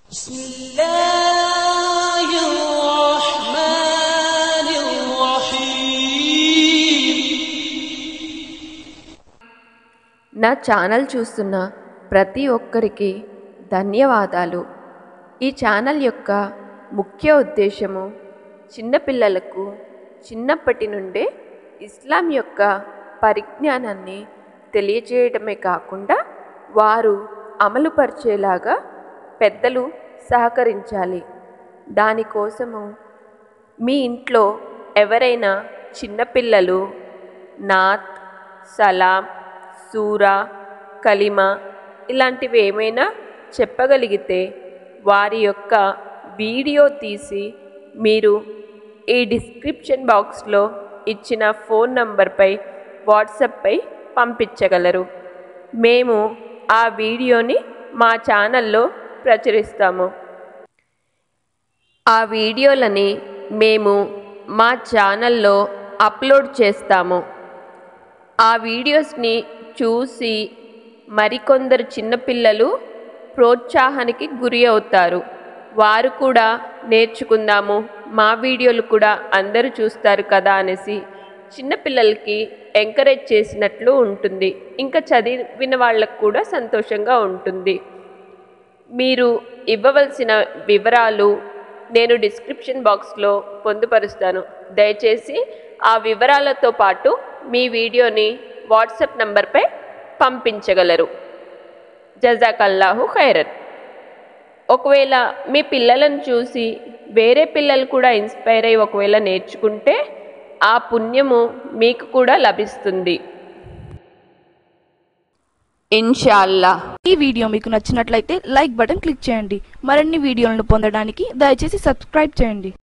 بسم الله الرحمن الرحيم. నా ఛానల్ చూస్తున్న ప్రతి ఒక్కరికి ధన్యవాదాలు. ఈ ఛానల్ యొక్క ముఖ్య ఉద్దేశము చిన్నపిల్లలకు చిన్నప్పటి నుండే ఇస్లాం యొక్క పరిజ్ఞానాన్ని తెలియజేయడమే కాకుండా వారు అమలుపరిచేలాగా పెద్దలు సహకరించాలి. దానికోసము మీ ఇంట్లో ఎవరైనా చిన్నపిల్లలు నాత్, సలాం, సూరా, కలిమా ఇలాంటివి ఏమైనా చెప్పగలిగితే వారి యొక్క వీడియో తీసి మీరు ఈ డిస్క్రిప్షన్ బాక్స్లో ఇచ్చిన ఫోన్ నంబర్పై వాట్సాప్పై పంపించగలరు. మేము ఆ వీడియోని మా ఛానల్లో ప్రచురిస్తాము. ఆ వీడియోలని మేము మా ఛానల్లో అప్లోడ్ చేస్తాము. ఆ వీడియోస్ని చూసి మరికొందరు చిన్నపిల్లలు ప్రోత్సాహానికి గురి అవుతారు. వారు కూడా నేర్చుకుందాము, మా వీడియోలు కూడా అందరూ చూస్తారు కదా అనేసి చిన్నపిల్లలకి ఎంకరేజ్ చేసినట్లు ఉంటుంది. ఇంకా చదివిన వాళ్ళకు కూడా సంతోషంగా ఉంటుంది. మీరు ఇవ్వవలసిన వివరాలు నేను డిస్క్రిప్షన్ బాక్స్లో పొందుపరుస్తాను. దయచేసి ఆ వివరాలతో పాటు మీ వీడియోని వాట్సాప్ నంబర్పై పంపించగలరు. జజాకల్లాహు ఖైరన్. ఒకవేళ మీ పిల్లలను చూసి వేరే పిల్లలు కూడా ఇన్స్పైర్ అయ్యి ఒకవేళ నేర్చుకుంటే ఆ పుణ్యము మీకు కూడా లభిస్తుంది ఇన్షాల్లా. ఈ వీడియో మీకు నచ్చినట్లయితే లైక్ బటన్ క్లిక్ చేయండి. మరిన్ని వీడియోలను పొందడానికి దయచేసి సబ్స్క్రైబ్ చేయండి.